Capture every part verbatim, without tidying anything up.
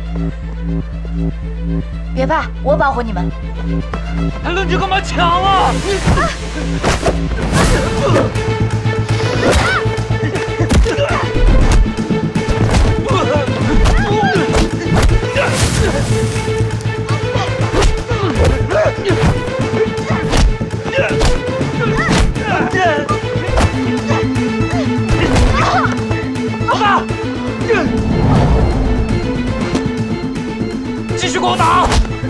别怕，我保护你们。 还愣着干嘛抢啊！老大，继续给我打！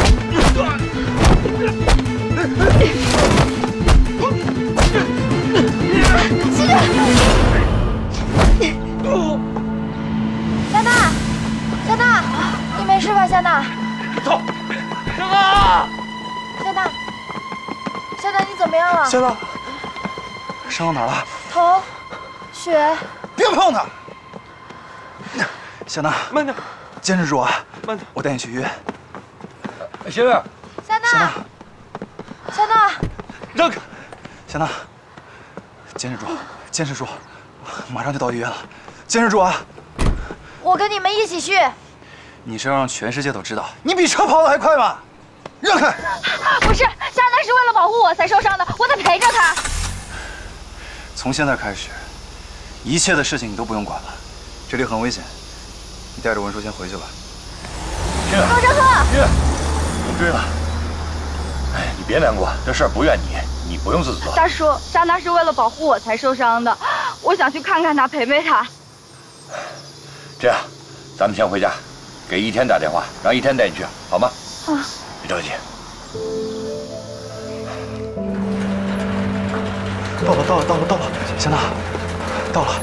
夏娜，夏娜，你没事吧？夏娜， 走，夏娜， 夏娜，夏娜，你怎么样了？ 夏娜，伤到哪儿了？ 头，血。 别碰他！夏娜， 慢点， 坚持住啊！ 慢点， 我带你去医院。 小月， 夏娜，夏娜， 让开！ 夏娜，坚持住，坚持住，马上就到医院了，坚持住啊！ 我跟你们一起去。 你是要让全世界都知道你比车跑得还快吗？让开！ 不是，夏娜是为了保护我才受伤的，我得陪着她。 从现在开始，一切的事情你都不用管了，这里很危险，你带着文书先回去吧。 高振赫， 月，不追了。哎，你别难过，这事儿不怨你，你不用自责。 大叔，夏娜是为了保护我才受伤的，我想去看看她，陪陪她。 这样，咱们先回家，给一天打电话，让一天带你去，好吗？ 啊， 别着急。 到了，到了，到了，到了，夏娜，到了。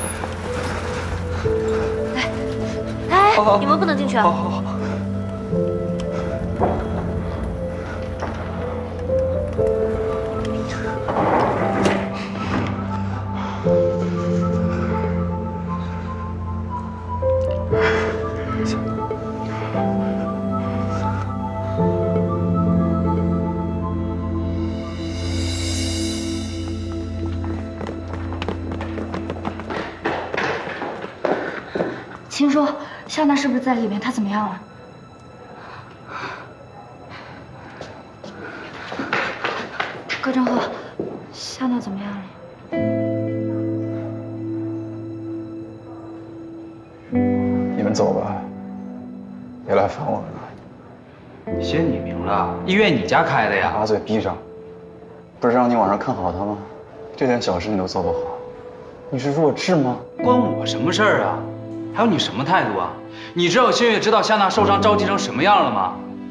哎，你们不能进去啊！ 好好好。 秦叔，夏娜是不是在里面？她怎么样了？葛正赫，夏娜怎么样了？ 你们走吧，别来烦我了。 写你名了，医院你家开的呀？ 把嘴闭上！不是让你晚上看好他吗？这点小事你都做不好，你是弱智吗？ 关我什么事儿啊？还有你什么态度啊？你知道星月知道夏娜受伤着急成什么样了吗？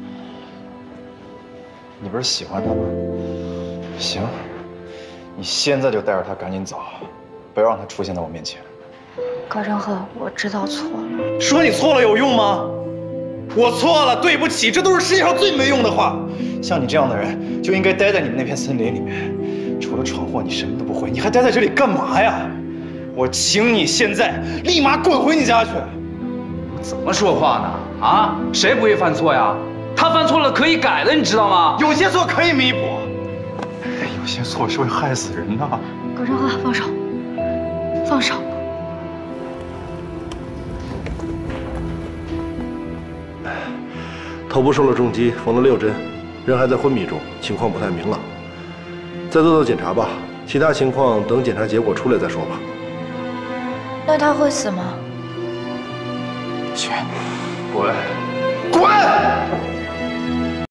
你不是喜欢他吗？行，你现在就带着他赶紧走，不要让他出现在我面前。 高正赫，我知道错了。 说你错了有用吗？我错了，对不起，这都是世界上最没用的话。像你这样的人，就应该待在你们那片森林里面，除了闯祸，你什么都不会，你还待在这里干嘛呀？我请你现在立马滚回你家去！ 怎么说话呢？啊，谁不会犯错呀？他犯错了可以改的，你知道吗？ 有些错可以弥补，有些错是会害死人的。 高正赫，放手，放手！ 头部受了重击，缝了六针，人还在昏迷中，情况不太明朗。再做做检查吧，其他情况等检查结果出来再说吧。 那他会死吗？ 雪， 不会。